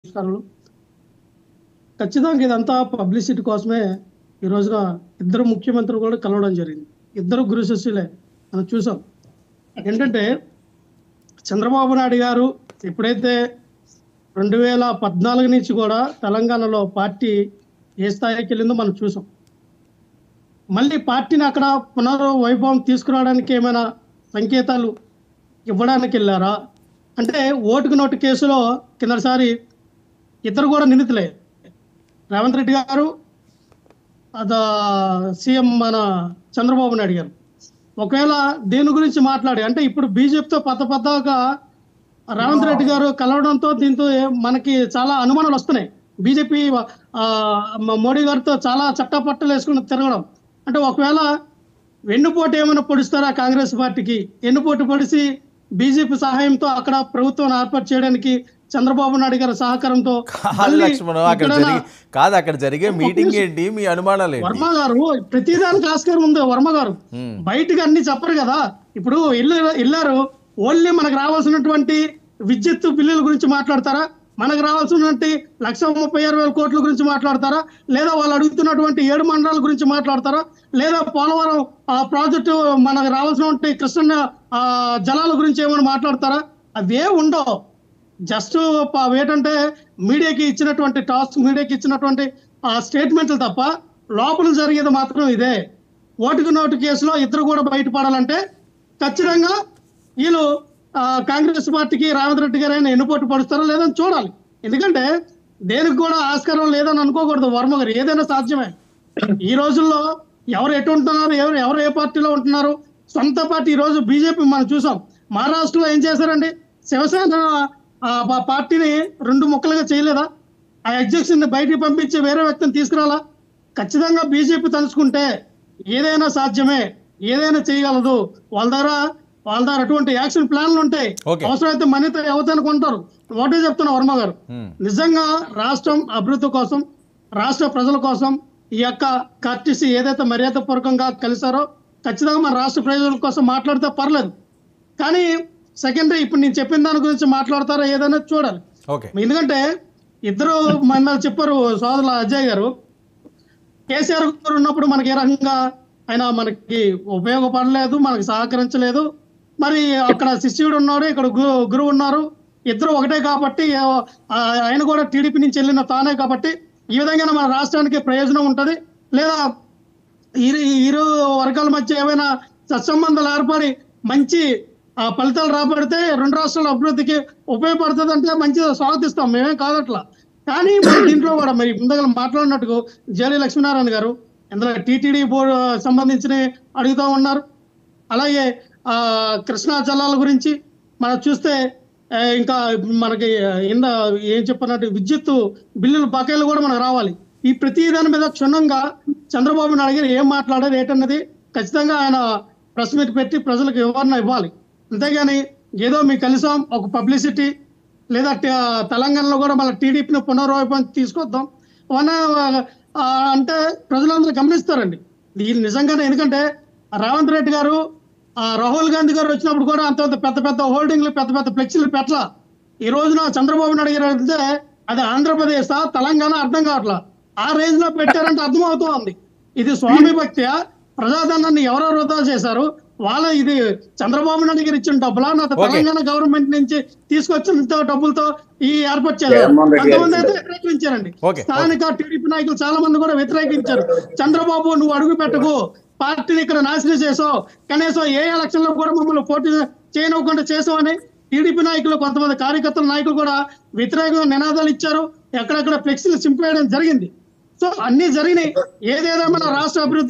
నమస్కారాలు. ఖచ్చితంగా ఇదంతా పబ్లిసిటీ కోసమే ఈ రోజున ఇద్దరు ముఖ్యమంత్రులు కూడా కలవడం జరిగింది. ఇద్దరు గురు శిష్యులే మనం చూసాం. ఏంటంటే చంద్రబాబు నాయుడు గారు ఎప్పుడైతే 2014 నుంచి కూడా తెలంగాణలో పార్టీ ఏ స్థాయికి వెళ్ళిందో మనం చూసాం. మళ్ళీ పార్టీని అక్కడ పునర్వైభవం తీసుకురావడానికి ఏమైనా సంకేతాలు ఇవ్వడానికి వెళ్ళారా అంటే ఓటుకు నోటు కేసులో కిందసారి ఇద్దరు కూడా నిందితులే. రేవంత్ రెడ్డి గారు సీఎం మన చంద్రబాబు నాయుడు గారు ఒకవేళ దీని గురించి మాట్లాడి అంటే ఇప్పుడు బీజేపీతో పద్దగా రేవంత్ రెడ్డి గారు కలవడంతో దీంతో మనకి చాలా అనుమానాలు వస్తున్నాయి. బీజేపీ మోడీ గారితో చాలా చట్టపట్టలు వేసుకుని తిరగడం అంటే ఒకవేళ వెన్నుపోటు ఏమైనా పొడుస్తారా కాంగ్రెస్ పార్టీకి? వెన్నుపోటు పొడిసి బీజేపీ సహాయంతో అక్కడ ప్రభుత్వం ఏర్పాటు చేయడానికి చంద్రబాబు నాయుడు గారి సహకారంతో అక్కడ జరిగే మీటింగ్ ఏంటి? మీ అనుమానాలు ఏంటి? వర్మ గారు ప్రతిదానికి ఆస్కారం ఉంది. వర్మ గారు బయటకు అన్ని చెప్పరు కదా. ఇప్పుడు వెళ్ళారు ఓన్లీ మనకు రావాల్సినటువంటి విద్యుత్ బిల్లుల గురించి మాట్లాడతారా? మనకు రావాల్సినటువంటి 1,36,000 కోట్ల గురించి మాట్లాడతారా? లేదా వాళ్ళు అడుగుతున్నటువంటి 7 మండలాల గురించి మాట్లాడతారా? లేదా పోలవరం ప్రాజెక్టు మనకు రావాల్సినటువంటి కృష్ణ జలాల గురించి ఏమైనా మాట్లాడతారా? అవే ఉండవు. జస్ట్ ఏంటంటే మీడియాకి ఇచ్చినటువంటి టాస్క్, మీడియాకి ఇచ్చినటువంటి స్టేట్మెంట్లు తప్ప లోపల జరిగేది మాత్రం ఇదే. ఓటుకు నోటు కేసులో ఇద్దరు కూడా బయటపడాలంటే ఖచ్చితంగా వీళ్ళు కాంగ్రెస్ పార్టీకి రేవంత్ రెడ్డి గారు అయినా ఎన్నుపోటు పడుస్తారో లేదని చూడాలి. ఎందుకంటే దేనికి కూడా ఆస్కారం లేదని అనుకోకూడదు. వర్మ గారు ఏదైనా సాధ్యమే. ఈ రోజుల్లో ఎవరు ఎటు ఉంటున్నారు, ఎవరు ఏ పార్టీలో ఉంటున్నారు, సొంత పార్టీ. ఈ రోజు బీజేపీ మనం చూసాం. మహారాష్ట్రలో ఏం చేశారండి? శివసేన పార్టీని 2 ముక్కలుగా చేయలేదా? ఆ అధ్యక్షుడిని బయటికి పంపించి వేరే వ్యక్తిని తీసుకురాలా? ఖచ్చితంగా బీజేపీ తలుచుకుంటే ఏదైనా సాధ్యమే, ఏదైనా చేయగలదు. వాళ్ళ ద్వారా అటువంటి యాక్షన్ ప్లాన్లు ఉంటాయి. అవసరమైతే మనీతో ఎవరితో కొంటారు. ఒకటే చెప్తున్నా వర్మ గారు, నిజంగా రాష్ట్రం అభివృద్ధి కోసం, రాష్ట్ర ప్రజల కోసం ఈ యొక్క కర్టీసీ ఏదైతే మర్యాదపూర్వకంగా కలిసారో ఖచ్చితంగా మన రాష్ట్ర ప్రజల కోసం మాట్లాడితే పర్లేదు. కానీ సెకండరీ ఇప్పుడు నేను చెప్పిన దాని గురించి మాట్లాడతారా ఏదైనా చూడాలి. ఎందుకంటే ఇద్దరు మన చెప్పారు సోదరుల అజయ్ గారు, కేసీఆర్ గారు ఉన్నప్పుడు మనకి ఏ రకంగా ఆయన మనకి ఉపయోగపడలేదు, మనకి సహకరించలేదు. మరి అక్కడ శిష్యుడు ఉన్నాడు, ఇక్కడ గురువు ఉన్నారు, ఇద్దరు ఒకటే కాబట్టి ఆయన కూడా టీడీపీ నుంచి వెళ్ళిన తానే కాబట్టి ఈ విధంగా మన రాష్ట్రానికి ప్రయోజనం ఉంటుంది. లేదా ఇరు వర్గాల మధ్య ఏమైనా సత్సంబంధాలు ఏర్పడి మంచి ఫలితాలు రాబడితే 2 రాష్ట్రాల అభివృద్ధికి ఉపయోగపడుతుంది అంటే మంచిగా స్వాగతిస్తాం, మేమేం కాదట్లా. కానీ దీంట్లో కూడా మరి ముందుగా మాట్లాడినట్టుగా జేలి లక్ష్మీనారాయణ గారు ఇందులో టీటీడీ బోర్డు సంబంధించిన అడుగుతూ ఉన్నారు. అలాగే కృష్ణా జలాల గురించి మనం చూస్తే ఇంకా మనకి ఏం చెప్పినట్టు విద్యుత్ బిల్లులు బకాయిలు కూడా మనకు రావాలి. ఈ ప్రతి దాని మీద క్షుణ్ణంగా చంద్రబాబు నాయుడు గారు ఏం మాట్లాడారు ఏంటన్నది ఖచ్చితంగా ఆయన ప్రెస్ మీట్ పెట్టి ప్రజలకు వివరణ ఇవ్వాలి. అంతేగాని ఏదో మీకు కలిసాం ఒక పబ్లిసిటీ లేదా తెలంగాణలో కూడా మళ్ళీ టీడీపీని పునర్వైభవం తీసుకొద్దాం అంటే ప్రజలందరూ గమనిస్తారండి దీన్ని నిజంగానే. ఎందుకంటే రేవంత్ రెడ్డి గారు రాహుల్ గాంధీ గారు వచ్చినప్పుడు కూడా అంత పెద్ద హోల్డింగ్లు, పెద్ద ఫ్లెక్సీలు పెట్టలా. ఈ రోజున చంద్రబాబు నాయుడు గారు వెళ్తే అది ఆంధ్రప్రదేశ్ తెలంగాణ అర్థం కావట్లా. ఆ రేంజ్ లో పెట్టారంటే అర్థమవుతూ ఉంది. ఇది స్వామి భక్తియా? ప్రజాధనాన్ని ఎవరో వృధా చేశారు? ఇది చంద్రబాబు నాయుడు గారు ఇచ్చిన డబ్బులా, నా తెలంగాణ గవర్నమెంట్ నుంచి తీసుకొచ్చిన డబ్బులతో ఈ ఏర్పాటు చేశారు? కొంతమంది అయితే వ్యతిరేకించారండి. స్థానిక టీడీపీ నాయకులు చాలా మంది కూడా వ్యతిరేకించారు. చంద్రబాబు నువ్వు అడుగు పెట్టకు, పార్టీని ఇక్కడ నాశనం చేసావు, కనీసం ఏ ఎలక్షన్ లో కూడా మమ్మల్ని పోటీ చేయనివ్వకుండా చేసావని టీడీపీ నాయకులు, కొంతమంది కార్యకర్తల నాయకులు కూడా వ్యతిరేకంగా నినాదాలు ఇచ్చారు. ఎక్కడెక్కడ ఫ్లెక్సీలు చింపేయడం జరిగింది. సో అన్ని జరిగినాయి. ఏదేదో మన రాష్ట్ర అభివృద్ధి